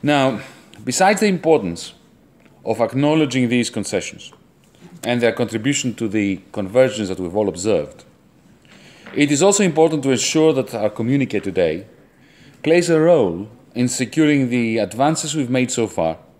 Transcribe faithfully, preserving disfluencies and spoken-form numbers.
Now, besides the importance of acknowledging these concessions and their contribution to the convergence that we've all observed, it is also important to ensure that our communique today plays a role in securing the advances we've made so far